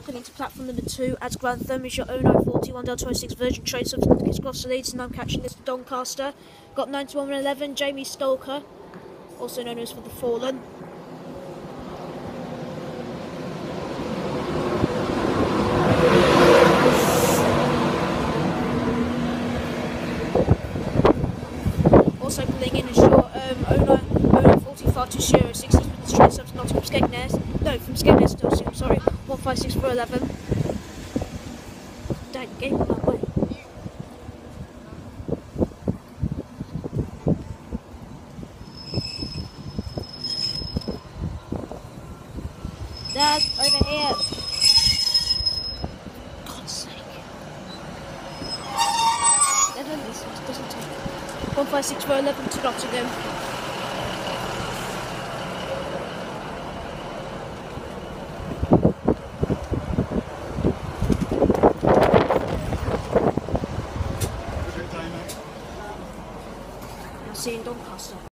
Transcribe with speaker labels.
Speaker 1: welcome into platform number 2 at Grantham. Is your 0941 Delta 26 Virgin train subsequently across the leads, and I'm catching this to Doncaster. Got 9111 Jamie Stalker, also known as for the Fallen. Also pulling in is your 0945 to Shiro 60 with the train subs not from Skegness. No, from Skegness to I'm sorry, 156 Dang, game on that way. Dad, over here. God's sake. Never listens, doesn't it? 156 to Nottingham. See you in Doncaster.